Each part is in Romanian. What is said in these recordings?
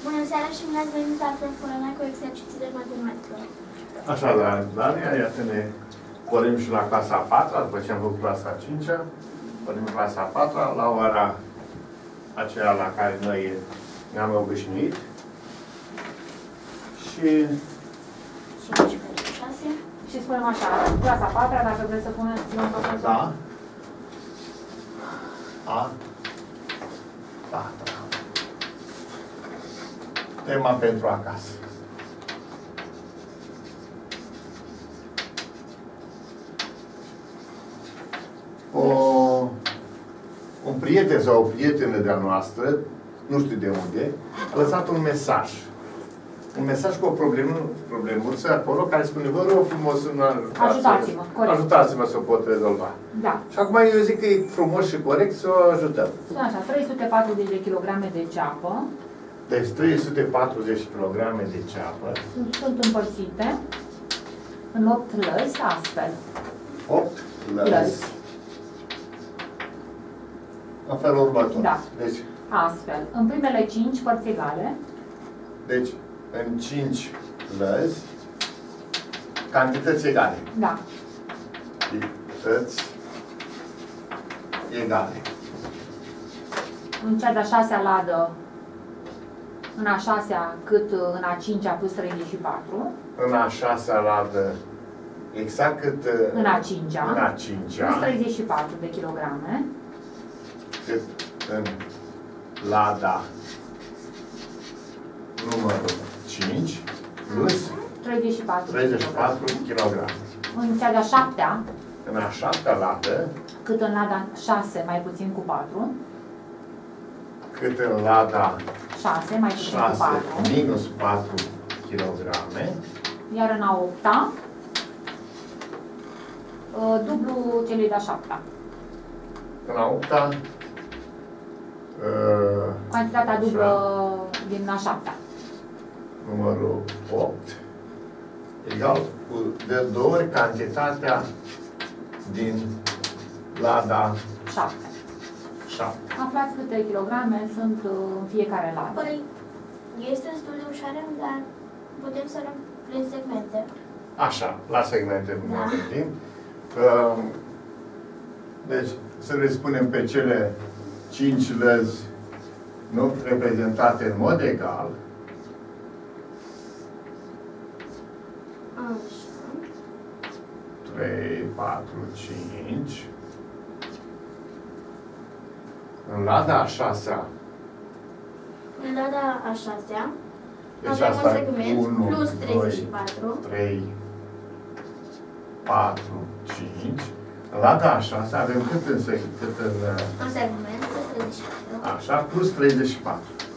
Bună seara și bine ați venit la Proforana cu exerciții de matematică. Așadar, Daria, iată-ne pornim și la clasa a 4-a, după ce am făcut clasa a 5-a, pornim clasa a 4-a, la ora aceea la care noi ne-am obișnuit. Și 5 pentru 6. Și spunem așa, clasa 4-a, dacă vreți să puneți un profesor. da, a 4-a. Tema pentru acasă. Un prieten sau o prietenă de-a noastră, nu știu de unde, a lăsat un mesaj. Un mesaj cu o problemuță acolo, care spune, vă rog frumos, ajutați-mă, corect. Ajutați-mă să o pot rezolva. Da. Și acum eu zic că e frumos și corect să o ajutăm. Sunt așa, 340 de kilograme de ceapă. Deci 340 kg de ceapă. Sunt împărțite în 8 lăzi, astfel. 8 lăzi. În felul următor. Da. Deci, Astfel. În primele 5 părți egale. deci, în 5 lăzi, cantități egale. Da. Cantități egale. În cea de-a 6-a ladă, în a 6-a cât în a 5-a plus 34. În a 6-a ladă, exact cât În a 5-a. în a 5-a. Plus 34 de kilograme. Cât în lada numărul 5 plus 34 kg. În cea de-a 7-a, În a 7-a ladă, cât în lada 6 mai puțin cu 4. cât în lada 6 mai puțin cu 6 4. minus 4 kg. Iar în a 8-a, dublu celui de-a 7-a. În a 8-a, Cantitatea dublă din a 7-a. numărul 8 egal cu de 2 ori cantitatea din lada 7. 7. Aflați câte kilograme sunt în fiecare ladă. Păi, este destul de ușoară, dar putem să luăm prin segmente. Așa, la segmente nu ne gândim. Deci, să le spunem pe cele 5 lăzi nu reprezentate în mod egal. Așa. 3, 4, 5. În lada a 6-a. În lada a 6-a Deci avem asta un segment 1, plus 2, 34. 3, 4, 5. În lada a 6 avem cât în Un segment plus 34. așa, plus 34.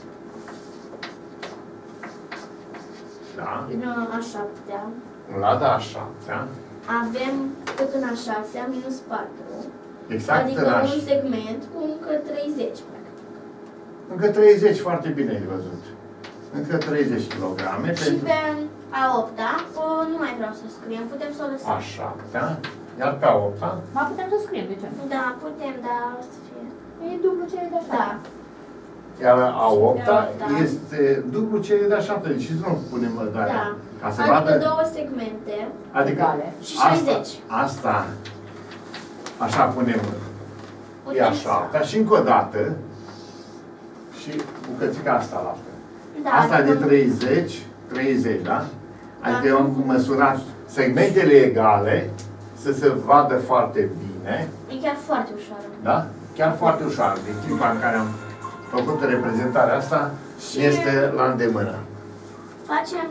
Da? În a 7-a În lada a 7-a. avem cât în a 6-a minus 4. Exact Adică în a un segment cu încă 30, practic. Încă 30, foarte bine ai văzut. Încă 30 kg. Și pe a 8-a, nu mai vreau să scriem, putem să o lăsăm. A 7-a. Iar pe a 8-a. Mai putem să scriem, de ce nu? Da, putem, dar o să fie. E dublu cele de-a 7. Da. Iar a 8-a Da. este dublu cele de a 7. Deci nu punem mădarea. Da. Ca să Adică vadă. două segmente. Adică egale. Și 60. Asta. Așa punem. E Putem a 7-a. Și încă o dată. Și bucățica asta la fel. Da, Asta de adică 30, da? Adică eu am măsurat segmentele egale să se vadă foarte bine, e chiar foarte ușoară. da? Chiar foarte ușor. Din clipa în care am făcut reprezentarea asta, Și este la îndemână. facem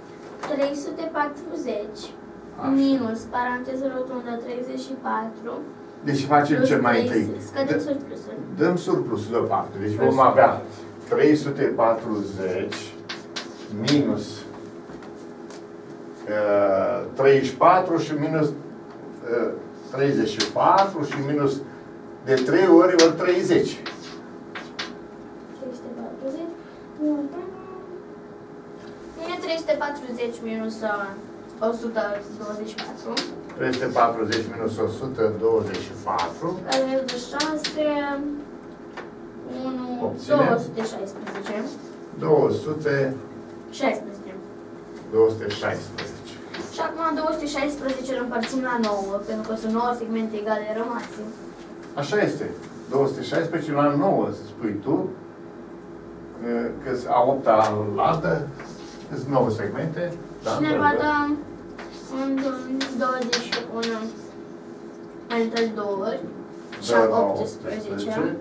340 Așa. minus, paranteză rotundă, 34. Deci facem plus ce mai 30. întâi. Scădem surplusul. Dăm surplusul deoparte. Deci Plus vom avea 340 minus 34 și minus 34 și minus de 3 ori 30. 340. E 340 minus 124. 340 minus 124. Care e de 6. 1, Obținem. 216. 16. 216. Și acum 216 îl împărțim la 9, pentru că sunt 9 segmente egale rămase. Așa este. 216 la 9, să spui tu, că a 8-a ladă, sunt 9 segmente. Da, Și ne va da un 21 între 2 ori, și 18.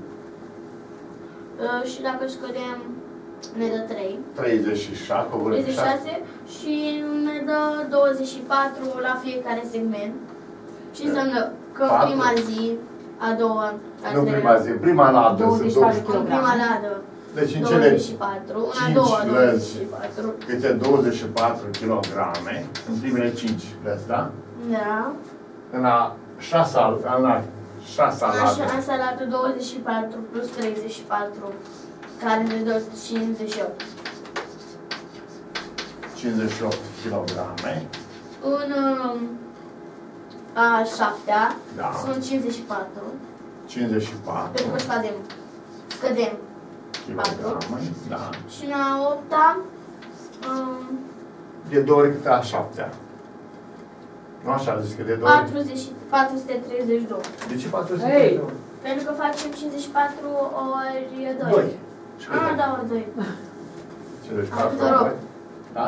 Și dacă scădem, ne dă 3. 36, 36 și ne dă 24 la fiecare segment. Și înseamnă că în prima zi, a doua, a nu treia, prima zi, prima ladă. 24 sunt în prima ladă, Deci în cele 24, în a 5 doua lăzi, 24. câte 24 kg, în primele 5 lăzi, da? Da. În a 6-a ladă. Așa ladă 24 plus 34, care ne dă 58. 58 kg. În a 7-a Da. sunt 54, 54 pentru că scădem kg. Da. și în a 8-a De 2 ori cât a 7-a. Nu așa a zis că de 2 ori. 432. De ce 432? Pentru că facem 54 ori 2. 2. Și cât Ah, e? da, ori 2. 54 Te rog. ori 2. Da?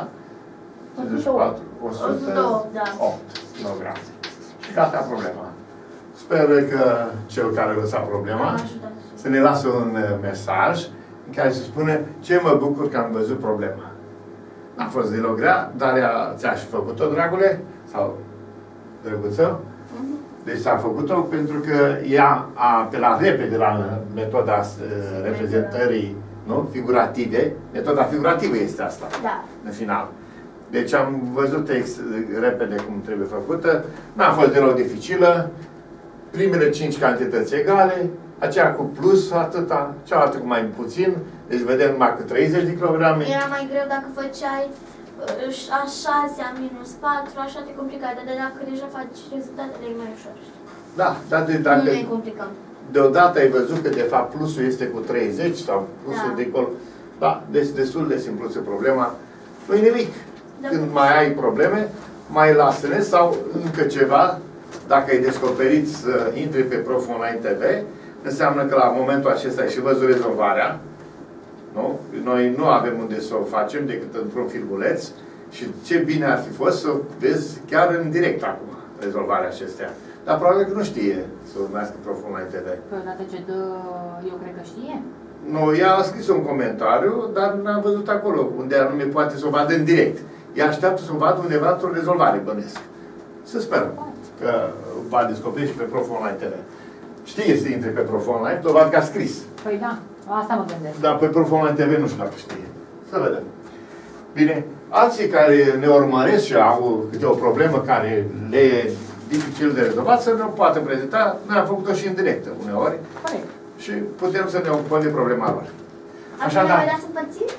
54, 102, da. 8 kg. Și gata problema. Sper că cel care a lăsat problema Am ajutat. să ne lasă un mesaj în care se spune ce mă bucur că am văzut problema. A fost deloc grea, dar ți-a și făcut-o, dragule? Sau, drăguță? Deci s-a făcut-o pentru că ea a apelat repede la metoda reprezentării, nu? Figurative. Metoda figurativă este asta, Da. în final. Deci am văzut repede cum trebuie făcută. N-a fost deloc dificilă. Primele 5 cantități egale, aceea cu plus atâta, cealaltă cu mai puțin. Deci vedem numai cu 30 de kilograme. Era mai greu dacă făceai a 6, a minus 4, așa te complicat, dar dacă deja faci rezultatele, e mai ușor. Da, dar dacă Nu ne complicăm. deodată ai văzut că de fapt plusul este cu 30 sau plusul Da. de acolo. Da, deci destul de simplu se problema. Nu-i nimic. Da. Când mai ai probleme, mai lasă-ne sau încă ceva, dacă ai descoperit să intri pe Prof Online TV, înseamnă că la momentul acesta ai și văzut rezolvarea. Nu? Noi nu avem unde să o facem decât într-un filmuleț și ce bine ar fi fost să vezi chiar în direct acum rezolvarea acestea. Dar probabil că nu știe să urmească Prof Online TV. Păi odată ce dă, eu cred că știe. Nu, ea a scris un comentariu, dar n-am văzut acolo unde anume poate să o vadă în direct. Ea așteaptă să o vadă undeva într-o rezolvare, bănesc. Să sperăm că va descoperi și pe Prof Online TV. Știe să intre pe Prof Online, doar că a scris. Păi da, asta mă gândesc. Dar pe Prof Online TV nu știu dacă știe. Să vedem. Bine, alții care ne urmăresc și au câte o problemă care le e dificil de rezolvat, să ne o poată prezenta. Noi am făcut-o și în direct uneori. Corect. Și putem să ne ocupăm de problema lor. Așa, da. mai dați împărțiri?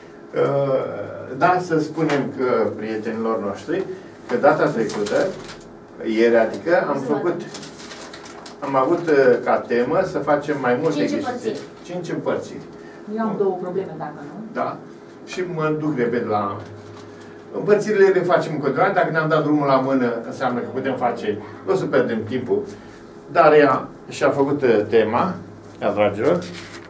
Da, să spunem că prietenilor noștri, că data trecută, ieri, adică, am avut ca temă să facem mai multe 5 chestii. împărțiri. 5 împărțiri. Eu am 2 probleme, dacă nu. Da. Și mă duc repede la... Împărțirile le facem în continuare. Dacă ne-am dat drumul la mână, înseamnă că putem face... Nu o să pierdem timpul. Dar ea și-a făcut tema, ea, dragilor.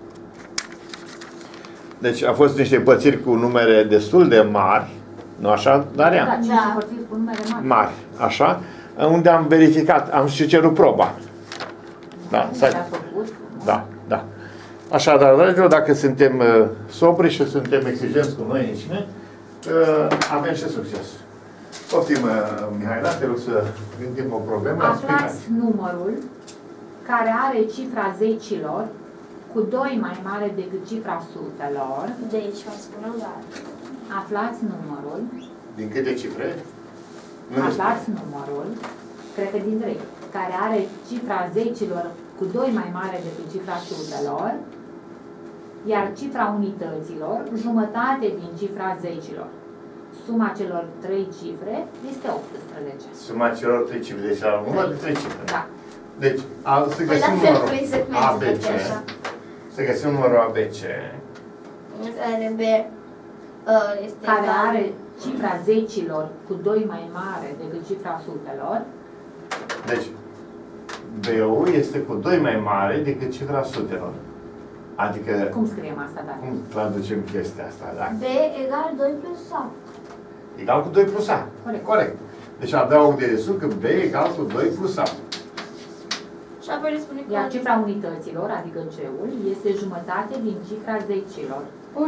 Deci a fost niște împărțiri cu numere destul de mari. Nu așa, Daria? Da, 5 Da. împărțiri cu numere mari. Mari, așa. Unde am verificat, am și cerut proba. Da, S-a făcut. da, da. Așa, dar, dragilor, dacă suntem sobri și suntem exigenți cu noi înșine, avem și succes. Poftim, Mihaela, te rog să gândim o problemă. Aflați numărul care are cifra zecilor cu 2 mai mare decât cifra sutelor. De aici vă spun o dată. Aflați numărul. Din câte cifre? Aflați numărul, cred că din 3, care are cifra zecilor cu 2 mai mare decât cifra sutelor, iar cifra unităților, jumătate din cifra zecilor. Suma celor 3 cifre este 18. Suma celor 3 cifre, deci la număr de 3 cifre. Da. Deci, să Păi găsim la fel numărul cu segmente, ABC. așa. Să găsim numărul ABC. care B este care egal. are cifra zecilor cu 2 mai mare decât cifra sutelor. Deci, B-ul este cu 2 mai mare decât cifra sutelor. Adică, Cum scriem asta, dacă? cum traducem chestia asta? Da? B egal 2 plus A. Egal cu 2 plus A. Corect. Corect. Deci adaug de desubt că B egal cu 2 plus A. Și apoi le spune că Iar cifra unităților, adică C-ul, este jumătate din cifra zecilor.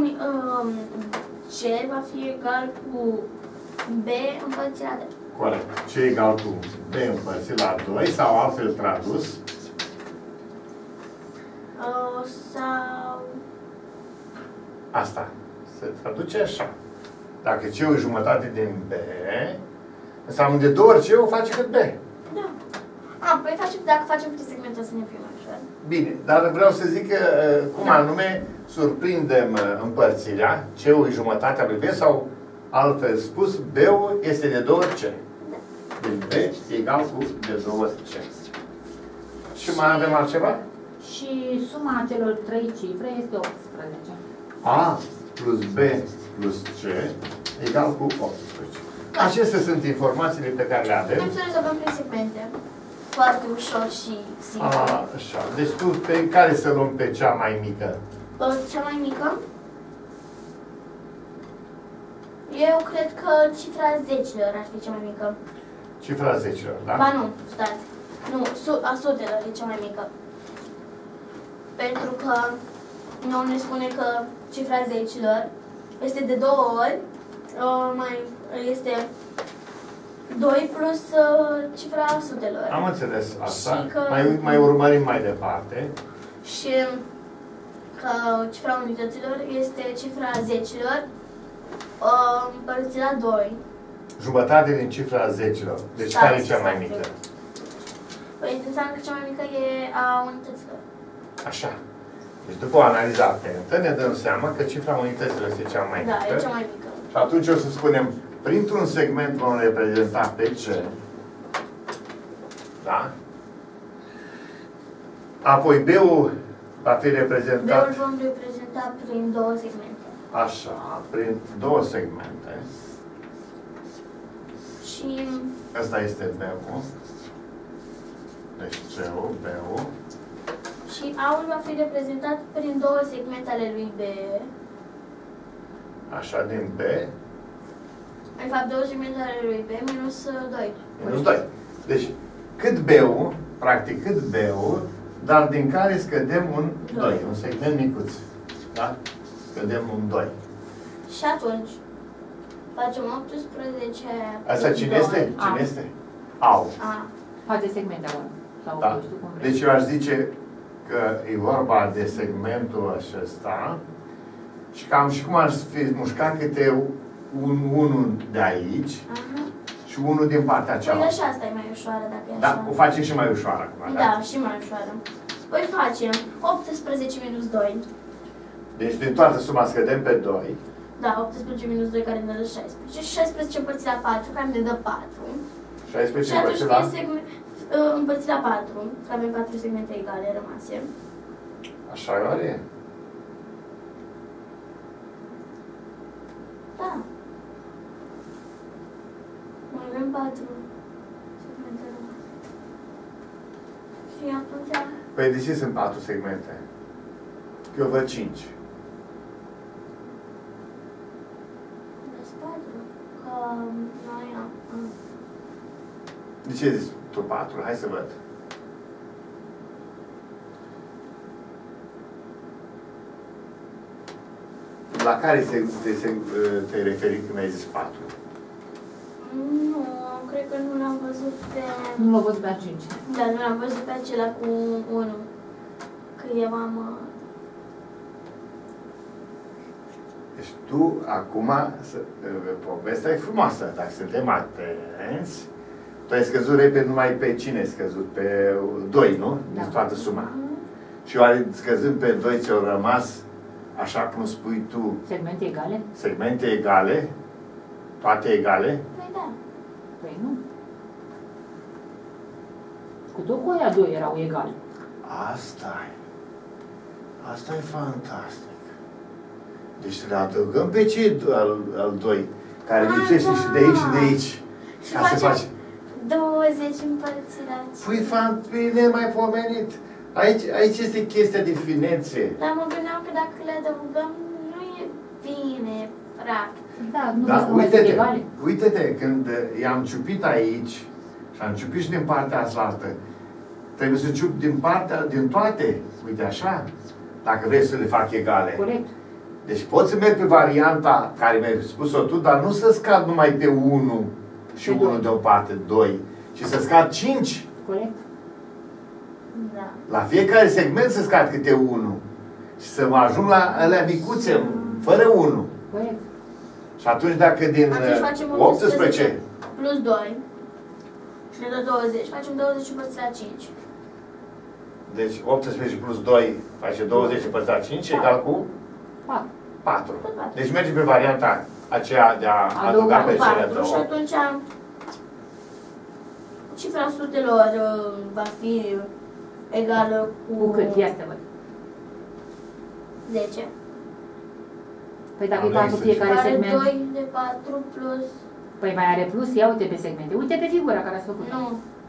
C va fi egal cu B împărțit la 2. Corect. C egal cu B împărțit la 2 sau altfel tradus. Sau... Asta. Se traduce așa. Dacă C-ul e jumătate din B, înseamnă de 2 ori C-ul face cât B. Da. Păi dacă facem pe segmentul să ne fie mai ușor. Bine, dar vreau să zic că, cum anume surprindem împărțirea, C-ul e jumătatea lui B sau, altfel spus, B-ul este de 2 ori C. Deci B e egal cu de 2 ori C. Și mai avem altceva? Și suma celor 3 cifre este 18. A plus B plus C egal cu 18. Acestea sunt informațiile pe care le avem. Putem să rezolvăm prin segmente. Foarte ușor și simplu. Așa. Deci tu pe care să luăm pe cea mai mică? Cea mai mică? Eu cred că cifra zecilor ar fi cea mai mică. Cifra zecilor, da? Ba nu, stați. Nu, a sutelor e cea mai mică. Pentru că nouă ne spune că cifra zecilor este de 2 ori, este 2 plus cifra sutelor. Am înțeles asta. Că... Mai urmărim mai departe. Și că cifra unităților este cifra zecilor împărțit la 2. Jumătate din cifra zecilor. Deci care e cea mai mică? Păi înseamnă că cea mai mică e a unităților. Așa. Deci după o analiză atentă ne dăm seama că cifra unităților este cea mai mică. Da, e cea mai mică. Și atunci o să spunem, printr-un segment vom reprezenta pe C. Da? Apoi B-ul va fi reprezentat... B-ul vom reprezenta prin 2 segmente. Așa, prin 2 segmente. Și... Asta este B-ul. Deci C-ul, B-ul. Și A-ul va fi reprezentat prin 2 segmente ale lui B. Așa, din B. De fapt, 2 segmente ale lui B minus 2. Minus 2. Deci, cât B-ul, practic cât B-ul, dar din care scădem un 2, un segment micuț. Da? Scădem un 2. Și atunci, facem 18. Asta cine 2. este? Cine este? Au. A. Face segmente acolo. Sau Da. nu știu cum vrei. Deci eu aș zice că e vorba de segmentul acesta și cam și cum aș fi mușcat câte unul de aici și unul din partea Păi cealaltă. așa, asta e mai ușoară dacă e așa. Da, o facem și mai ușoară acum, da? Da, și mai ușoară. Păi facem 18 minus 2. Deci din toată suma scădem pe 2. Da, 18 minus 2 care ne dă 16. Și 16 împărțit la 4 care ne dă 4. 16 Și atunci împărțit la... fie împărțit la 4, că avem 4 segmente egale rămase. Așa e oare? Da. Mai avem 4 segmente rămase. Și atunci... Păi de ce sunt 4 segmente? Că eu văd 5. Vezi 4. Că noi am... De ce zici tu 4? Hai să văd. La care te-ai referit când ai zis 4? Nu, cred că nu l-am văzut pe... Nu l-au văzut pe 5. Da, nu l-am văzut pe acela cu 1. Că eu am... Deci tu, acum, povestea e frumoasă. Dacă suntem atenți, tu ai scăzut repede numai pe cine ai scăzut? Pe 2, nu? Din toată suma. Și oare scăzând pe 2 ți-au rămas, așa cum spui tu, Segmente egale? segmente egale? Toate egale? Păi da. Păi nu. Cu tot cu aia 2 erau egale. Asta e fantastic. Deci să le adăugăm pe cei al 2, care lipsește și de aici și de aici. Și Ca să faci. 20 împărțit la 5. Păi, bine mai pomenit. Aici este chestia de finețe. Dar mă gândeam că dacă le adăugăm, nu e bine, practic. Da, nu Da, uite-te, uite-te, când i-am ciupit aici și am ciupit și din partea asta, trebuie să ciup din toate, uite așa, dacă vrei să le fac egale. Corect. Deci pot să merg pe varianta care mi-ai spus-o tu, dar nu să scad numai pe 1 și 1 de o parte, 2, ci să scad 5. Corect. Da. La fiecare segment să scad câte 1. Și să mă ajung la alea micuțe, fără 1. Corect. Și atunci dacă din Atunci facem 18 plus 2 și ne dă 20, facem 20 împărțit la 5. deci 18 plus 2 face 20 împărțit la 5 egal cu 4. Deci mergem pe varianta aceea de a adăuga pe cele 4 și două. atunci cifra sutelor va fi egală Cu cât? Ia să văd. 10. Păi dacă Am e 4 zis fiecare Are segment. 2 de 4 plus... Păi mai are plus, ia uite pe segmente. Uite pe figura care ați făcut. Nu.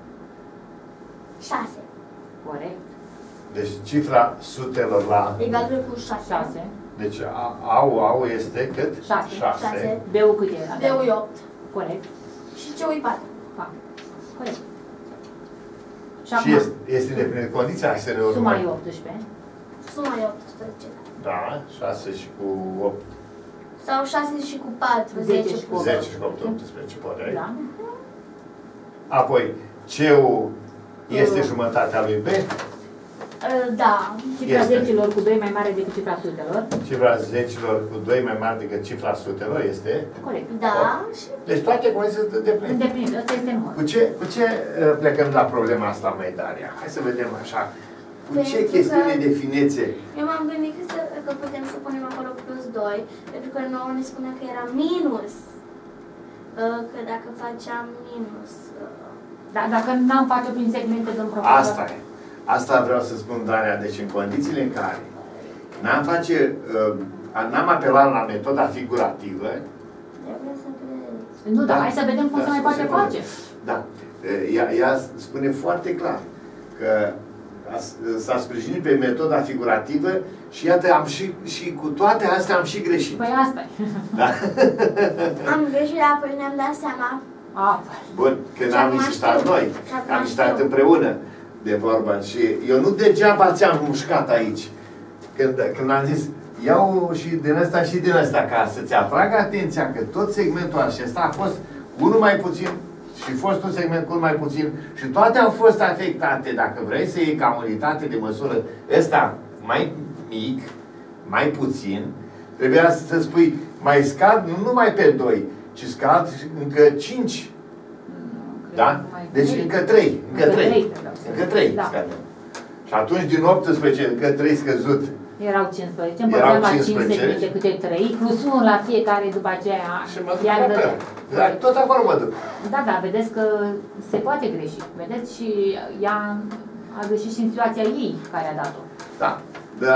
6. Corect. Deci cifra sutelor la... Egal cu 6. 6. Deci au este cât? 6. 6. B-ul cât e? B-ul e 8. Corect. Și C-ul e 4. Corect. Și este îndeplinit condiția, hai să ne urmăm. Suma e 18. Suma e 18. Da, 6 și cu 8. Sau 6 și cu 4, 10 10 cu 8. 10 și cu 8, 18, corect. Da. Apoi, C-ul este jumătatea lui B. Da. Cifra Este. 10-lor cu 2 mai mare decât cifra sutelor. Cifra 10-lor cu 2 mai mare decât cifra sutelor este. Corect. Da. Și Deci toate condițiile sunt îndeplinite. Îndeplinit. Ăsta este numărul. Cu ce plecăm la problema asta, mai Daria? Hai să vedem așa. Cu ce Pentru chestiune că- de finețe? eu m-am gândit că putem să punem acolo plus 2, pentru că nouă ne spunea că era minus. Că dacă faceam minus... Dar dacă n-am face prin segmente, domnul profesor. Asta e. Asta vreau să spun, Daria. Deci în condițiile în care n-am apelat la metoda figurativă. Eu vreau să vedeți. Nu, dar hai să vedem cum se mai poate face. Da. Ea spune foarte clar că s-a sprijinit pe metoda figurativă și iată, și cu toate astea am și greșit. Păi asta e. Da? Am greșit, apoi ne-am dat seama. Bun, când Și am acum insistat știu. noi, Și acum am insistat știu. împreună de vorba și eu nu degeaba ți-am mușcat aici. Când am zis, iau și din ăsta și din ăsta, ca să-ți atrag atenția că tot segmentul acesta a fost unul mai puțin și fost un segment cu unul mai puțin și toate au fost afectate. Dacă vrei să iei ca unitate de măsură ăsta mai mic, mai puțin, trebuia să spui, mai scad nu numai pe 2, ci scad încă 5. Da? Deci încă 3. Încă 3. Încă 3 Da. scadem. Și atunci din 18 încă 3 scăzut. Erau 15. Erau Împărțeam la 5 15. segmente câte 3, plus 1 la fiecare după aceea. Și mă duc iar la dădea. fel. Dar tot acolo mă duc. Da, da, vedeți că se poate greși. Vedeți? Și ea a greșit și în situația ei care a dat-o. Da. Da.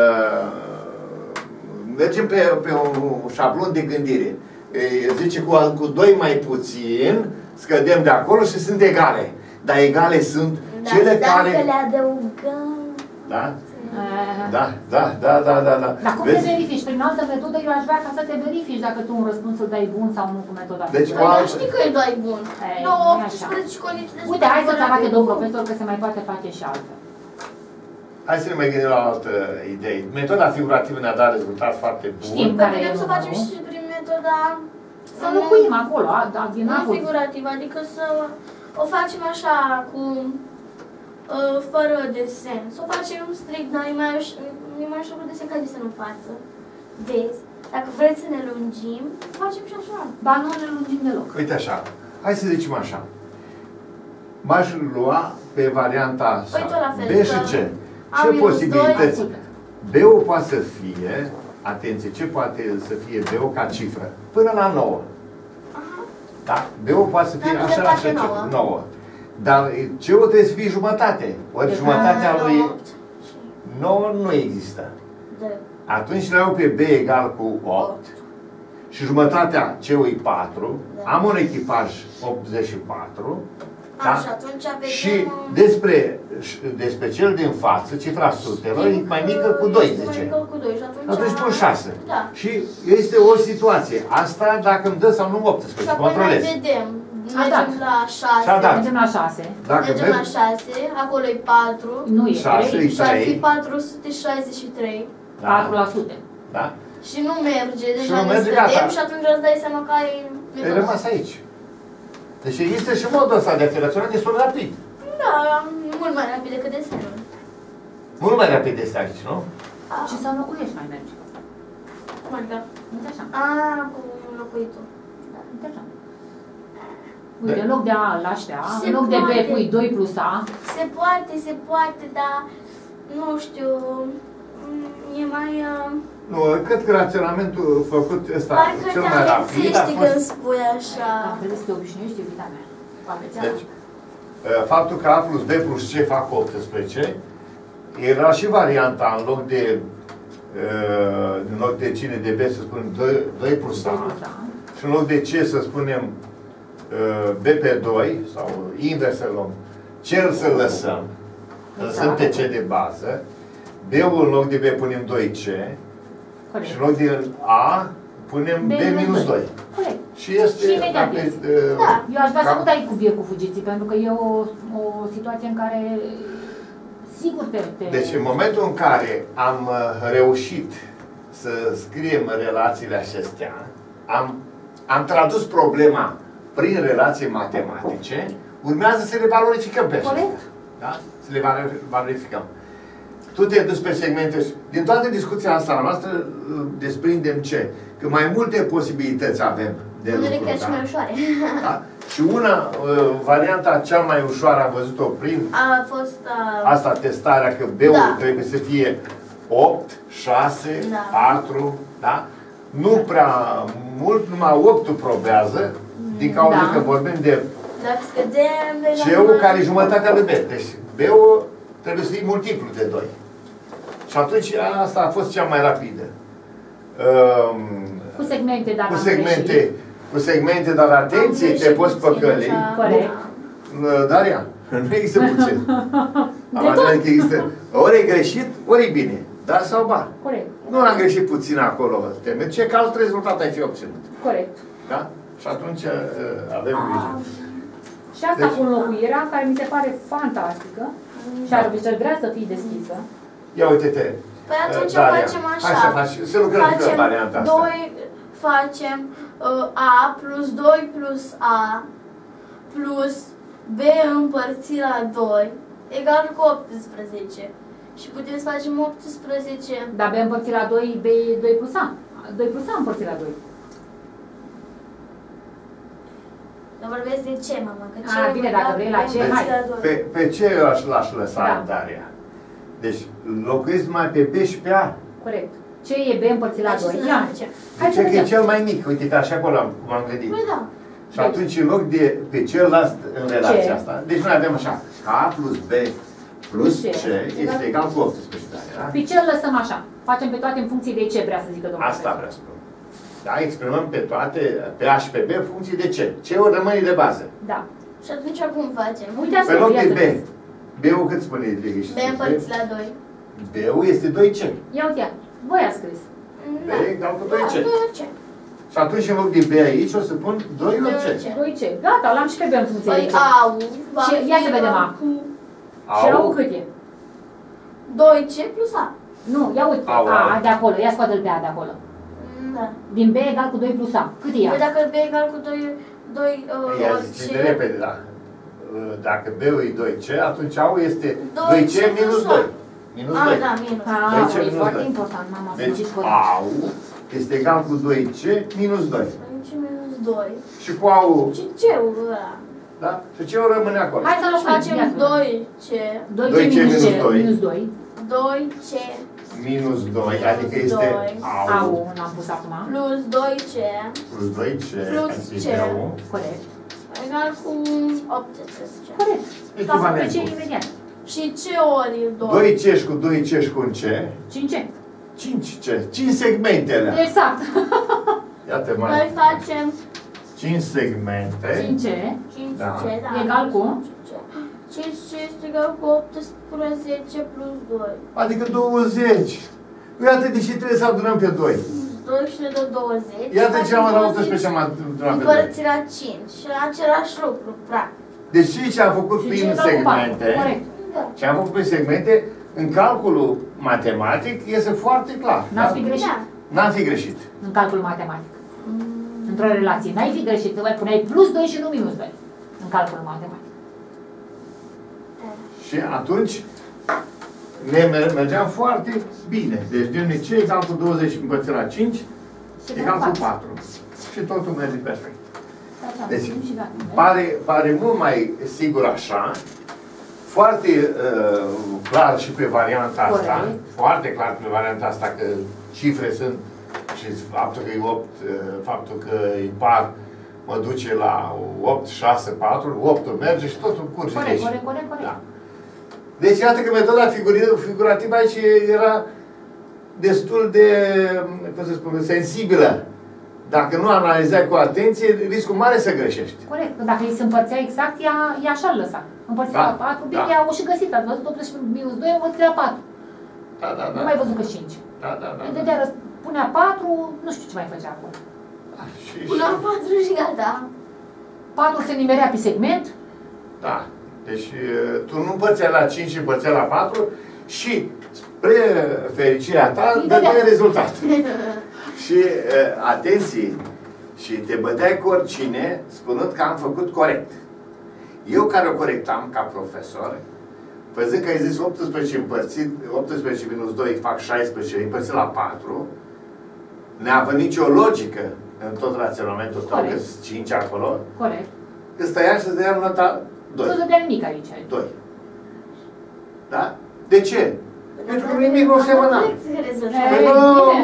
Mergem pe un șablon de gândire. Zice cu 2 mai puțin, scădem de acolo și sunt egale. Dar egale sunt cele care... Dacă le adăugăm... Da? Da. Dar cum Vezi? te verifici? Prin altă metodă eu aș vrea ca să te verifici dacă tu un răspuns îl dai bun sau nu cu metoda. Deci, Păi nu știi că e 2 bun. Ei, Nu, nu e așa. 18 și condiții de Uite, hai să-ți arate separare. domnul profesor că se mai poate face și altfel. Hai să ne mai gândim la o altă idee. Metoda figurativă ne-a dat rezultat foarte bun. Știm. Păi Care e putem să numărul? facem și prin metoda... Să înlocuim acolo, din Nu acolo. figurativ, adică să o facem așa, cu... fără desen. Să o facem strict, dar e mai ușor cu desen ca desen în față. Vezi? Dacă vreți să ne lungim, facem și așa. Ba nu ne lungim deloc. Uite așa. Hai să zicem așa. M-aș lua pe varianta asta. Păi tot la fel, B și că C. am Ce minus posibilități? 2%. B-ul poate să fie, atenție, ce poate să fie B-ul ca cifră? Până la 9. Aha. Da? B-ul poate să fie Dar nu așa, se poate așa, 9. 9. Dar C-ul trebuie să fie jumătate. Ori Deci, jumătatea lui 8. 9 nu există. Da. Atunci le iau pe B egal cu 8 și jumătatea C-ui 4. Da. Am un echipaj 84. A, Da? și atunci vedem... Și despre cel din față, cifra sutelor, e mai mică cu 2, Este mai zice. mică cu 2 și Atunci pun 6. Da. Și este o situație. Asta dacă îmi dă sau nu Și 18, apoi controlez. mai vedem. A dat. Mergem la 6. Și-a dat. Mergem la 6. Dacă Mergem la 6, acolo e 4. Nu e 6 3. e Și ar fi 3. 463. 4%. Da? Și nu merge, Și deja nu ne merge, scădem gata. și atunci îți dai seama că ai... Ai rămas aici. Deci există și modul ăsta de a fi raționat destul de rapid. Da, mult mai rapid decât desenul. Mult mai rapid este aici, nu? Și să înlocuiești mai mergi. Cum adică? Uite așa. A, cu înlocuitul. Uite așa. Uite, în loc de A îl lași pe A, Se în loc de B poate. pui 2 plus A. Se poate, dar nu știu, e mai... Nu, cred că raționamentul făcut ăsta Parcă cel te mai rapid a amețești când fost... spui așa. Am crezut să te obișnuiești, iubita mea. Cu amețeala. Deci, faptul că A plus B plus C fac 18, era și varianta în loc de cine de B să spunem 2 plus 2 A plus A. și în loc de C să spunem B pe 2 sau invers să luăm, C să lăsăm, lăsăm pe C de bază, B-ul în loc de B punem 2C Corect. și în loc de A punem B minus 2. Corect. Și este... Și imediat rapid, este. Da. Eu aș vrea să cam- nu dai cu vie cu fugiții, pentru că e o situație în care sigur te... Deci în momentul în care am reușit să scriem relațiile acestea, am tradus problema prin relații matematice, urmează să le valorificăm pe acestea. Corect. Da? Să le valorificăm. Tu te duci pe segmente și din toată discuția asta a noastră desprindem ce? Că mai multe posibilități avem de Unele lucru. chiar și mai ușoare. Da? Și una, varianta cea mai ușoară, am văzut-o prin A fost... asta, testarea, că B-ul Da. trebuie să fie 8, 6, Da. 4, da? Nu prea mult, numai 8-ul probează, din cauza Da. că vorbim de Dacă scădem de la... C-ul care e jumătatea lui B. Deci B-ul trebuie să fie multiplu de 2. Și atunci asta a fost cea mai rapidă. Cu segmente, dar Cu am segmente, greșit. cu segmente, dar atenție, Am te greșit poți puțin, păcăli. așa. Corect. Daria, nu există puțin. Am tot. că există. Ori e greșit, ori e bine. Da sau ba? Corect. Nu am greșit puțin acolo. Te merge că alt rezultat ai fi obținut. Corect. Da? Și atunci avem grijă. Și asta Deci- cu înlocuirea, care mi se pare fantastică și ar vrea să fie deschisă. Ia uite-te. Păi atunci Daria, facem așa. Hai să faci, să lucrăm cu varianta asta. Facem A plus 2 plus A plus B împărțit la 2 egal cu 18. Și putem să facem 18. Dar B împărțit la 2, B e 2 plus A. 2 plus A împărțit la 2. Eu vorbesc de ce, mama? Că ce Bine, dacă vrei la ce, hai. Pe ce l-aș lăsa, Da. Daria? Deci, locuiesc mai pe B și pe A. Corect. Ce e B împărțit la 2? Ia. De Hai să ce? Că e vedem. cel mai mic. Uite, că așa acolo m-am gândit. Păi da. Și atunci, în loc de pe ce las în relația Ce? asta, deci noi avem așa, A plus B plus Ce? C este egal cu 18, da? Pe ce îl lăsăm așa? Facem pe toate în funcție de ce vrea să zică domnul. Asta vreau să spun. Da, exprimăm pe toate, pe A și pe B, în funcție de ce. Ce-ul rămâne de bază. Da. Și atunci cum facem? Uite asta, Pe loc ia de să B, vezi. B-ul cât spune? B împărțit la 2. B-ul este 2C. Ia uite, voi a scris. B egal cu 2C. 2C. Și atunci, în loc de B aici, o să pun 2C. 2 ce? Gata, l-am și pe B în funcție de Păi ce. A-ul va Și fi ia să vedem A. cu Și A-ul cât e? 2C plus A. Nu, ia uite, A-ul. A de acolo, ia scoate-l pe A de acolo. Da. Din B egal cu 2 plus A. Cât e ea? Păi dacă B egal cu 2 Ia ori zice C, de repede, da. Dacă B-ul e 2C, atunci A-ul este 2C 2C minus 2. Minus 2. da, minus. A, ce e minus foarte doi? important, mama, să Deci știți corect. A-ul este egal cu 2C minus 2. 5 minus 2. Și cu A-ul, Și C-ul ăla. da? Și ce-ul rămâne acolo? Hai să Atunci luăm facem 2C. 2C 2C minus minus C, 2. minus 2. 2C Minus 2, adică Minus este 2. A-ul A-ul n-am pus acum. plus 2C plus 2C, Plus adică C. B-ul. Corect. egal cu 18. Corect. Ca să Echivalent. plece imediat. Și C ori 2. 2C și cu 2C și cu un C. 5C. 5 ce? 5 segmentele. Exact. Iată, Noi mai. facem 5 segmente. 5 5C, Da. da. Egal cu? 5C este egal cu 18 plus 2. Adică 20. Iată de ce trebuie să adunăm pe 2. 2 și ne dă 20. Iată ce am la 20 18 am adunat pe 2. împărțit la 5. Și la același lucru, practic. Deci ce am făcut Și prin ce egal cu patru. segmente, Corect. Da. ce am făcut prin segmente, în calculul matematic iese foarte clar. N-ați fi greșit Da. N-am fi greșit. în calcul matematic. Într-o relație. N-ai fi greșit. Mai puneai plus 2 și nu minus 2 în calculul matematic. Și atunci mergeam foarte bine. Deci din ce egal cu 20 împărțit la 5, egal cu 4. Și totul merge perfect. Deci, pare mult mai sigur așa, foarte clar și pe varianta asta, Corect. foarte clar pe varianta asta că cifre sunt și faptul că e 8, faptul că e par mă duce la 8, 6, 4, 8 merge și totul curge. Corect, corect, corect, corect. Da. Deci iată că metoda figurativă aici era destul de, cum să spun, sensibilă. Dacă nu analizai cu atenție, riscul mare să greșești. Corect, că dacă îi se împărțea exact, ea așa îl lăsa. Împărțea Da, la 4, bine, da. ea o și găsit, ați văzut 18 minus 2, împărțea la 4. Da, da, da. Nu mai văzut că 5. Da, da, da. Îi dădea, punea 4, nu știu ce mai făcea acolo. Până la 4 și gata. 4 se nimerea pe segment. Da. Deci tu nu împărțeai la 5 și împărțeai la 4 și spre fericirea ta dădeai rezultat. Și atenție, și te băteai cu oricine spunând că am făcut corect. Eu care o corectam ca profesor, văzând că ai zis 18 împărțit, 18 minus 2 fac 16 împărțit la 4, neavând nicio logică în tot raționamentul tău, că sunt 5 acolo, Corect. că stăia și să dea nota 2. Nu dădea nimic aici. 2. Da? De ce? Pentru că nimic nu semăna. Păi nu!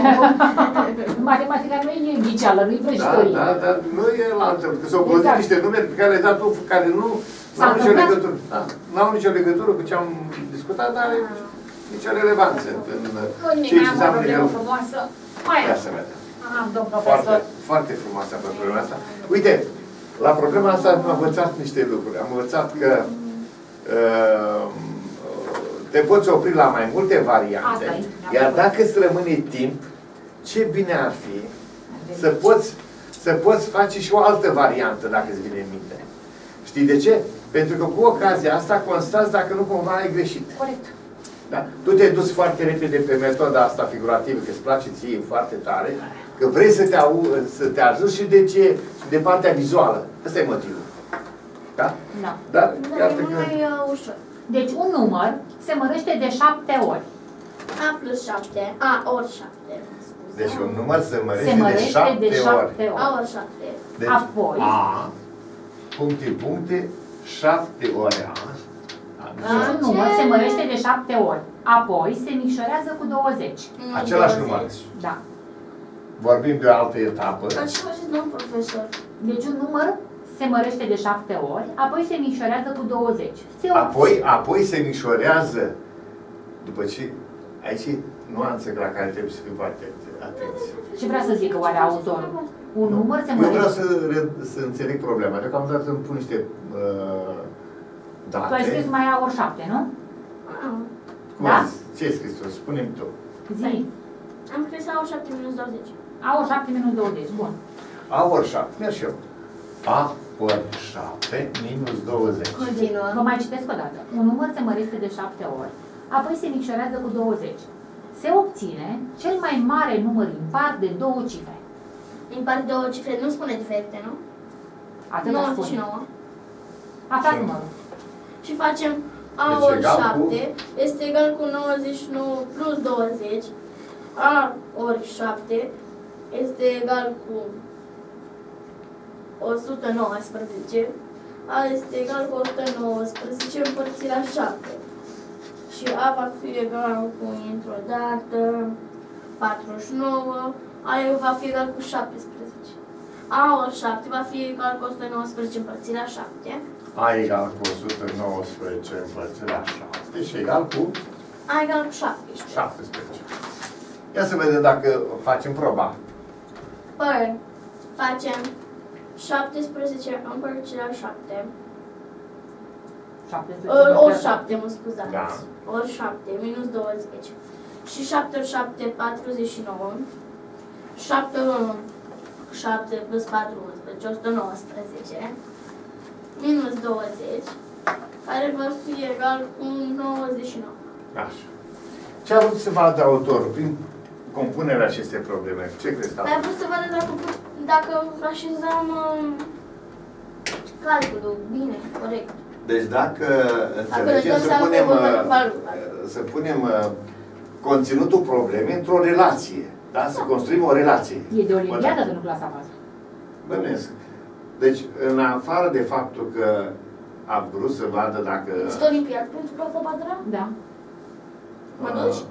Matematica nu e ghiceală, nu e Da, vrăjitorie. da, dar nu e la altă. Că s-au plătit niște numere pe care le-ai dat tu, care nu au nicio legătură. Da, n-au nicio legătură cu ce am discutat, dar nicio relevanță în ce înseamnă nivelul. Ia să vedem. Foarte, foarte frumoasă a fost problema asta. Uite, la problema asta am învățat niște lucruri. Am învățat că te poți opri la mai multe variante, iar dacă îți rămâne timp, ce bine ar fi să poți face și o altă variantă dacă îți vine în minte. Știi de ce? Pentru că cu ocazia asta constați dacă nu cumva ai greșit. Corect. Da? Tu te-ai dus foarte repede pe metoda asta figurativă, că îți place ție foarte tare, că vrei să te ajuți și de partea vizuală. Ăsta e motivul. Da? Da. Dar iată Dar e că... mai ușor. Deci un număr se mărește de 7 ori. A plus 7. A ori 7. Deci un număr se Se mărește mărește de 7 ori. A ori 7. Deci Apoi. A, puncte, 7 ori A. Deci un număr se mărește de 7 ori. Apoi se micșorează cu 20. Același număr. Da. Vorbim de o altă etapă. Dar ce faceți, domn profesor? Deci un număr se mărește de 7 ori, apoi se micșorează cu 20. Apoi se micșorează. După ce... Aici e nuanță la care trebuie să fii foarte atenți. Ce vrea să zică oare autorul? Un număr se Eu vreau mărește... să înțeleg problema. Deocamdată îmi pun niște date. Tu ai scris mai A ori 7, nu? Cum Da? ai zis? Ce ai scris tu? Spune-mi tu. Zi. Am scris A ori 7 minus 20. A ori 7 minus 20. Bun. A ori 7. Merg și eu. A ori 7 minus 20. Continuăm. Vă mai citesc o dată. Un număr se mărește de 7 ori, apoi se micșorează cu 20. Se obține cel mai mare număr impar de două cifre. Impar de două cifre, nu spune diferite, nu? Atât spune. 99. Aflați numărul. Și facem A Deci ori egal 7 este egal cu 99 plus 20. A ori 7 este egal cu 119. A este egal cu 119 împărțit la 7. Și A va fi egal cu, într-o dată, 49. A va fi egal cu 17. A ori 7 va fi egal cu 119 împărțit la 7. A egal cu 119 împărțit la 7 și egal cu A egal cu 17. 17. Ia să vedem dacă facem proba. Păi, facem 17 împărțit la 7. 17. Ori 7, mă scuzați. Da. Ori 7, minus 20. Și 7 ori 7, 49. 7 ori 7 plus 4, 11, 119. Minus 20, care va fi egal cu 99. Așa. Ce a vrut să vadă autorul prin compunerea acestei probleme? Ce crezi că a Dar a vrut să vadă dacă așezam calculul bine, corect. Deci dacă înțelegem, să punem conținutul problemei într-o relație. Da? Să construim o relație. E de olimpiadă pentru clasa 4. Bănesc. Deci, în afară de faptul că a vrut să vadă dacă... Este olimpiadă pentru clasa 4? Da. Mă duci?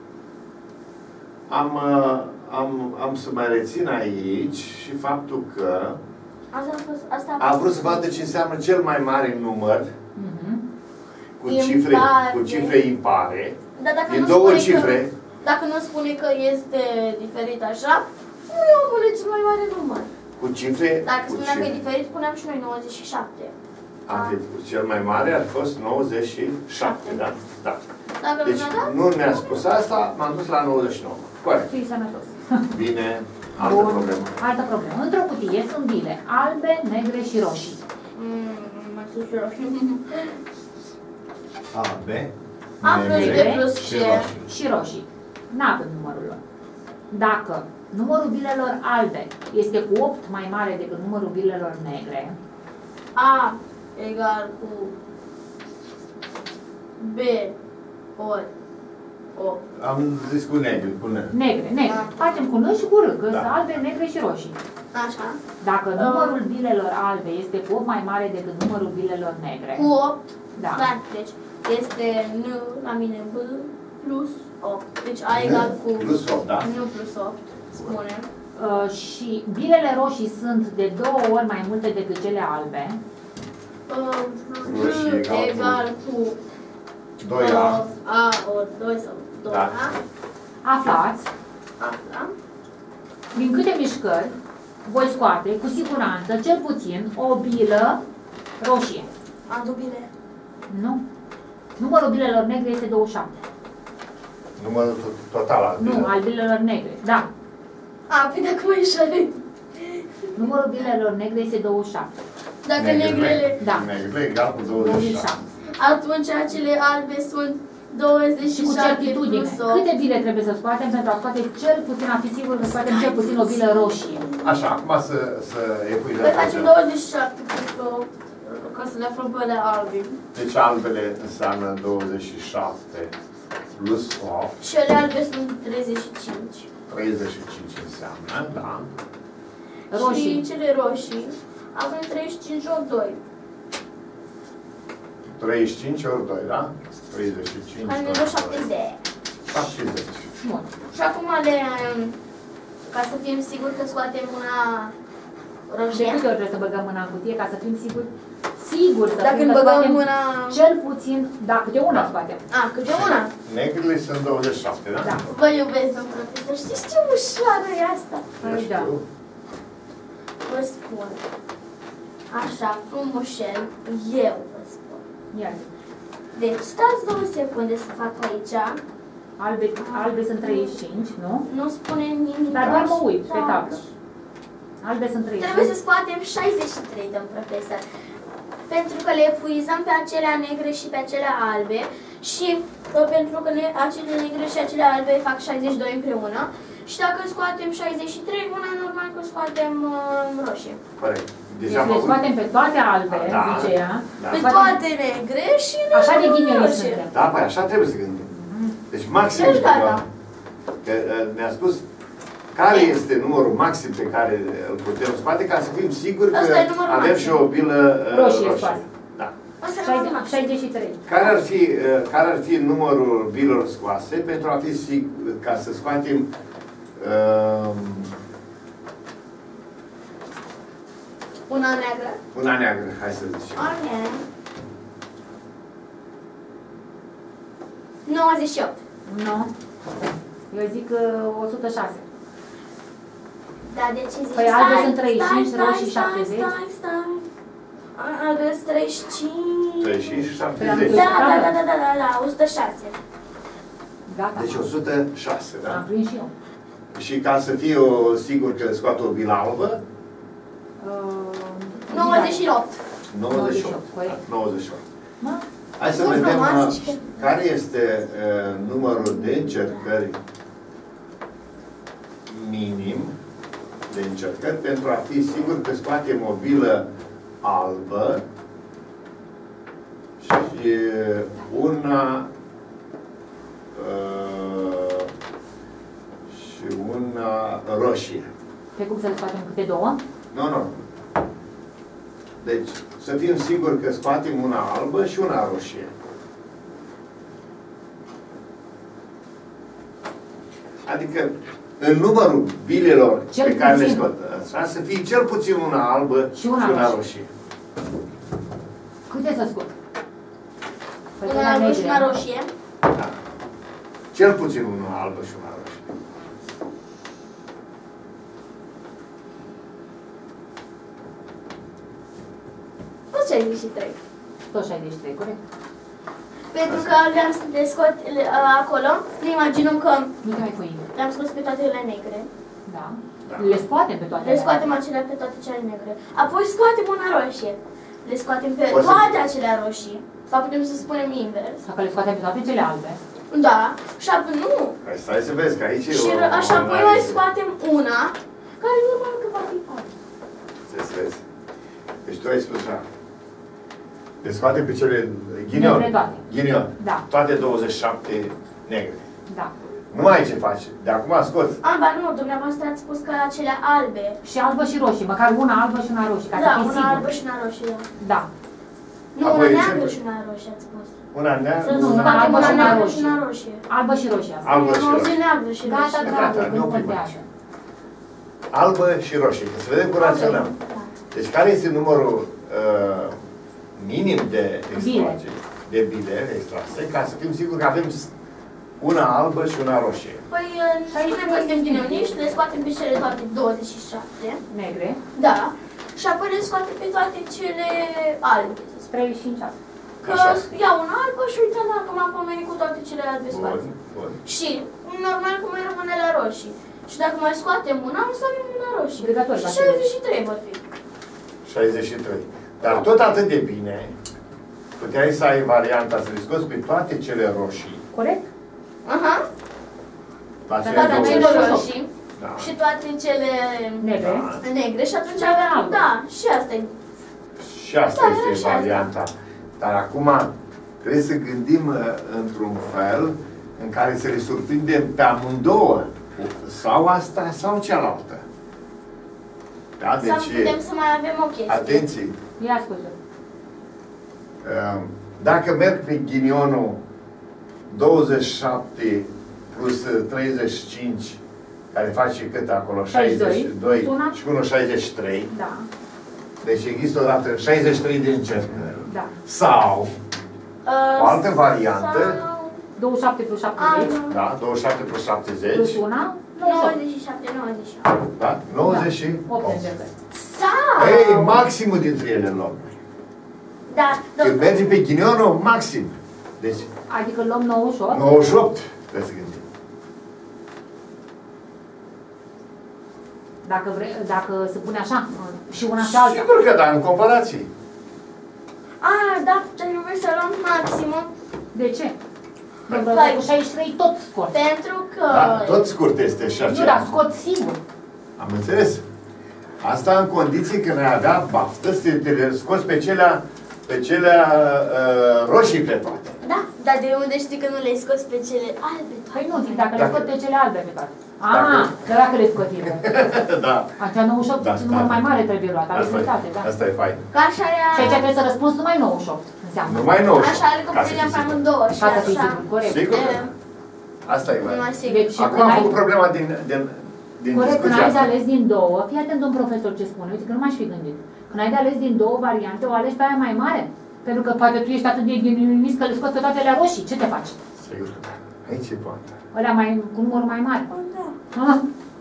Am să mai rețin aici și faptul că Asta a vrut să vadă ce înseamnă cel mai mare număr cu cifre impare, Dar dacă din nu două spune cifre. Dacă nu spune că este diferit așa, nu e omule cel mai mare număr. Cu cifre. Dacă spunea că e diferit, spuneam și noi 97. Cel mai mare ar fost 97, da? Da. Deci nu mi-a spus asta, m-am dus la 99. Corect. Fii sănătos. Bine, altă problemă. Altă problemă. Într-o cutie sunt bile albe, negre și roșii. Mai sus și roșii. Albe, negre plus și roșii. N-avem numărul lor. Dacă numărul bilelor albe este cu 8 mai mare decât numărul bilelor negre, A egal cu B ori 8. Am zis cu negru, cu negru. Negre. Facem cu N și cu R, că sunt albe, negre și roșii. Așa. Dacă numărul bilelor albe este cu 8 mai mare decât numărul bilelor negre. Cu 8. Da. Deci este N la mine B plus 8. Deci A egal cu Plus 8, da? N plus 8, spunem. Și bilele roșii sunt de 2 ori mai multe decât cele albe. R egal cu 2A. A ori 2 sau 2A. Da. Aflați, Afla. din câte mișcări voi scoate, cu siguranță, cel puțin, o bilă roșie. Adubile. Nu. Numărul bilelor negre este 27. Numărul total al bilelor. Nu, al bilelor negre, da. Păi dacă mă ieși. Numărul bilelor negre este 27. Dacă negrele... Da. Negrele egal cu 27. Atunci acele albe sunt 27 și cu certitudine. plus 8. Câte bile trebuie să scoatem pentru a scoate cel puțin, a fi sigur că scoatem cel puțin o bilă roșie? Așa, acum să epuizăm. Păi facem 27 plus 8, ca să le aflăm pe alea albe. Deci albele înseamnă 27 plus 8. Și ele albe sunt 35. 35 înseamnă, da. Roșii. Și cele roșii avem 35 ori 2. 35 ori 2, da? 35 Care ne dă 70. 70. Bun. Și acum ca să fim siguri că scoatem una De roșie. câte ori trebuie să băgăm mâna în cutie ca să fim siguri? Sigur să Dacă fim că băgăm scoatem mâna... cel puțin, da, câte una scoatem. Câte una. Negrele sunt 27, da? Da. Vă iubesc, domn profesor. Știți ce ușoară e asta? Păi da. Vă spun. Așa, frumușel, eu vă spun. Ia. Deci, stați 2 secunde să fac aici. Albe sunt 35, nu? Nu spune nimic. Dar doar mă uit pe Da. tablă. Albe sunt 35. Trebuie să scoatem 63, domn profesor. Pentru că le epuizăm pe acelea negre și pe acelea albe. Și pentru că acele negre și acele albe fac 62 împreună. Și dacă scoatem 63, una normal că scoatem roșie. Corect. Deci le scoatem pe toate albe, Da. zice ea. Da. Pe toate negre și Așa de ghinioni roșie. suntem. Da, păi așa trebuie să gândim. Deci maxim. Da. Că ne-a spus care este numărul maxim pe care îl putem scoate ca să fim siguri că Asta e numărul avem maxim. și o bilă Roșie scoasă. Da. Asta e numărul maxim. 63. Care ar fi numărul bilor scoase pentru a fi sigur, ca să scoatem Una neagră. una neagră, hai să zicem. One. 98. Nu. Eu zic 106. Da, de ce zici? Păi albe sunt 35, roșii 70. Stai. Albe sunt 35. 35 și Păi am 70. dus- Da, 106. Gata. Deci 106, da? Am prins și eu. Și ca să fie sigur că scoate o bilă albă, 98. 98. corect. 98. Mă? Hai să Sunt vedem frumoase. care este numărul de încercări minim de încercări pentru a fi sigur că scoatem o bilă albă și una roșie. Pe cum să le scoatem câte două? Nu. Deci, să fim siguri că scoatem una albă și una roșie. Adică, în numărul bilelor Cel pe care le puțin. scot, să fie cel puțin una albă Și una roșie. roșie. Câte să scot? Păi Una albă și una roșie. Da. Cel puțin una albă și una roșie. Tot 63. Tot 63, corect? Pentru că le-am scot acolo, ne imaginăm că Nu te mai pui. le-am scos pe toate ele negre. Da. Da. Le scoatem pe toate. Le scoatem acelea pe toate cele negre. Apoi scoatem una roșie. Le scoatem pe O să- toate acelea roșii. Sau putem să spunem invers. Sau că le scoatem pe toate cele albe. Da. Și apoi nu. Hai, stai să vezi că aici Și e așa apoi mai analiză. scoatem una care normal că va fi albă. Să vezi. Deci tu ai spus așa. Le scoatem pe cele ghinion. Negre toate. Ghinion. Da. Toate 27 negre. Da. Nu ai ce faci. De acum scoți. Alba, nu, dumneavoastră ați spus că acelea albe. Și albă și roșie. Măcar una albă și una roșie. Ca Da, să fii una sigur. albă și una roșie, da. Da. Nu, Apoi una ce neagră faci? și una roșie, ați spus. Una neagră. Să Nu, scoatem una albă una și una neagră și roșie. una roșie. Albă și roșie asta. Albă și Nu, zi roșie. neagră și Gata, roșie. dragă, Gata, nu nu contează. Albă și roșie. Să vedem cum raționăm. Da. Deci care este numărul minim de extrage, de bile extrase, ca să fim siguri că avem una albă și una roșie. Păi, spunem că suntem ghinioniști, le scoatem pe cele toate 27. Negre. Da. Și apoi le scoatem pe toate cele albe. Să spun. 35 albe. Că Așa. iau una albă și uite dacă m-am pomenit cu toate celelalte Bun, scoate. bun. Și, normal că mai rămâne la roșii. Și dacă mai scoatem una, o să avem una roșie. Obligatoriu, Și la 63 vor fi. 63. Dar tot atât de bine, puteai să ai varianta să le scoți pe toate cele roșii. Corect? Aha. La Dar cele Toate două. cele 20. roșii. Da. Și toate cele Negre. Da. negre. Și atunci Și avem, albă. da, și asta e. Și asta Da, este era și asta. varianta. Dar acum trebuie să gândim într-un fel în care să le surprindem pe amândouă. Sau asta, sau cealaltă. Da, Sau deci, putem să mai avem o chestie. atenție. Ia ascultă. Dacă merg pe ghinionul 27 plus 35, care face cât acolo? 62 Una. și 1,63. Da. Deci există o dată 63 de încercări. Da. Sau, o altă variantă, Sau 27 plus 70. da, 27 plus 70, Plus una. 98. 97, 98. da, 98. 8 încercări. Sau... Ei, maximul dintre ele în loc. Da, Când mergem pe ghinionul, maxim. Deci, Adică luăm 98. 98, trebuie să gândim. Dacă se pune așa, și una și alta. Sigur că da, în comparație. Da, trebuie să luăm maximum. De ce? Pentru că Păi- cu 63 tot scot. Pentru că... Da, tot scurt este și Nu, aceea. dar scot sigur. Am înțeles. Asta în condiții când ai avea baftă, să te scoți pe celea roșii pe toate. Da, dar de unde știi că nu le-ai scos pe cele albe? Păi nu, zic, dacă le Dacă- scot pe cele albe pe toate. Dacă- Dar dacă le scot eu. Da. Atunci 98 Da, număr da. mai mare trebuie luat, aveți Asta dreptate, da. Asta e fain. Că așa Și aici era... trebuie să răspunzi numai 98, înseamnă. Numai 90. Așa are că puneam pe amândouă și Ca să fii așa. sigur, corect. Sigur? E, Asta e mai. Numai sigur. Deci, Acum când am ai- făcut problema din Corect, când discuția ai de asta. ales din două, fii atent domn profesor ce spune, uite că nu m-aș fi gândit. Când ai de ales din două variante, o alegi pe aia mai mare. Pentru că poate tu ești atât de ghinionist că le scoți pe toate alea roșii, ce te faci? Sigur că da. Aici e poanta. Ăla mai, cu numărul mai mare. Da. Ah,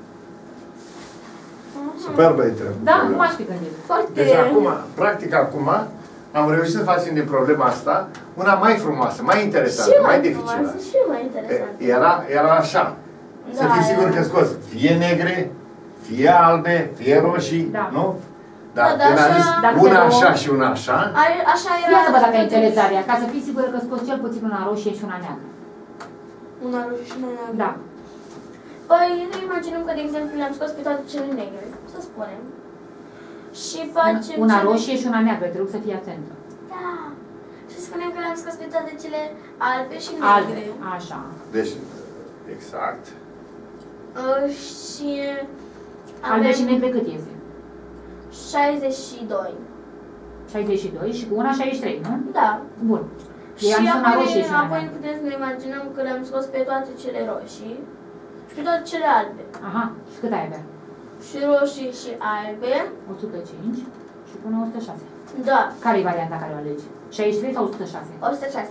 Superbă e treabă. da, nu m-aș fi gândit. Foarte... Deci acum, practic acum, am reușit să facem din problema asta una mai frumoasă, mai interesantă, Și mai frumoasă, dificilă. și mai interesantă. Era așa. Să fii sigur că scoți fie negre, fie albe, fie roșii, Da. nu? Da, Dar dar când am așa- zis Dacă una te așa două- și una așa, Așa era... Ia să văd dacă ai înțeles, Daria, ca să fii sigură că scoți cel puțin una roșie și una neagră. Una roșie și una neagră. Da. Păi, ne imaginăm că, de exemplu, le-am scos pe toate cele negre, să spunem. Și facem... Una cele- roșie și una neagră, te rog să fii atentă. Da. Și spunem că le-am scos pe toate cele albe și Albe, negre. așa. deci, exact. Și... Albe avem și negre cât iese? 62. 62 și cu una 63, nu? Da. Bun. Și Eu am zis una roșie și una apoi neagră. putem să ne imaginăm că le-am scos pe toate cele roșii și pe toate cele albe. Aha, și cât ai avea? Și roșii și albe. 105 și până 106. Da. Care e varianta care o alegi? 63 sau 106? 106.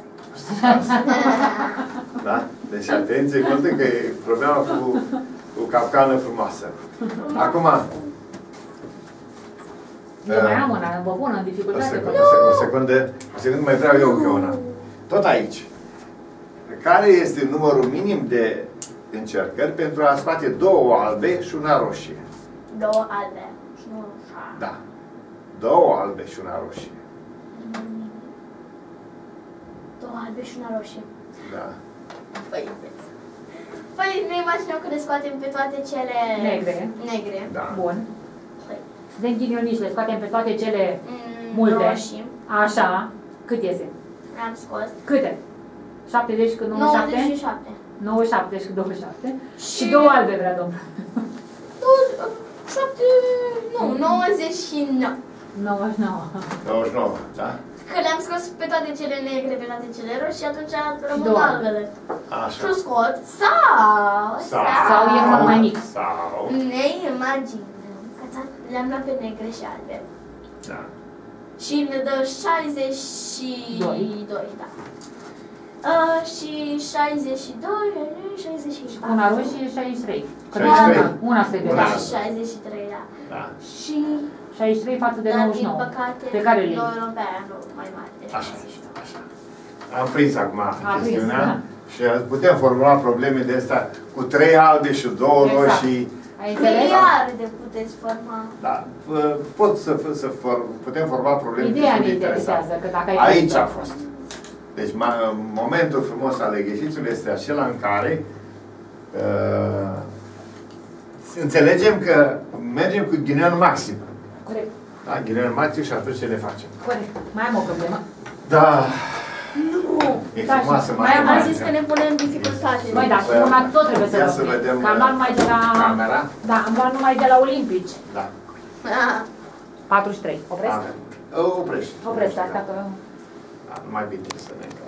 Da? Deci atenție, contă că e problema cu capcană frumoasă. Acum, Eu mai am una, vă pun în o dificultate. secundă, o secundă, mai vreau eu încă una. Tot aici. Care este numărul minim de încercări pentru a scoate două albe și una roșie? Două albe și nu roșie. Da. Două albe și una roșie. Două albe și una roșie. Da. Păi ne imaginăm că le scoatem pe toate cele negre. Da. Bun. Păi, De ghinionici, le scoatem pe toate cele multe. roșii. Așa. Cât iese? Am scos. Câte? 70 cu 97? 97. 97 și cu 27. Și- Și două albe vrea domnul. 99. 99. 29, da? Că le-am scos pe toate cele negre, pe toate cele roșii și atunci rămân două. albele. Așa. Și o scot. Sau Sau e mult mai mic. Sau, ne imaginăm că le-am luat pe negre și albe. da. Și ne dă 62, da. Și 62, 64. Una roșie 63. Că 63. Una se Una. vede. 63, da. Da. Și 63 față de dar, din 99. păcate, Pe care le noi europeanul mai mare. Deci Așa. Așa. Am prins acum prins, chestiunea da. și putem formula probleme de astea cu 3 albe și 2 Exact. roșii. Ai înțeles? Miliarde puteți forma. Da. Putem forma probleme Ideea destul ne de interesante. interesează, că dacă ai Aici a fost. Deci momentul frumos al exercițiului este acela în care înțelegem că mergem cu ghinion maxim. Corect. Da? Ghinion maxim și atunci ce ne facem? Corect. Mai am o problemă. Da. Nu! E Da, frumoasă și mai am Am zis matematică. că ne punem în dificultate. Băi, da, și una tot trebuie să Ia vă să spun. vedem Că am luat numai de la... camera. Da, am luat numai de la Olimpici. Da. 43. Opresc? Oprești. Opresc, asta că... Da, nu mai bine să ne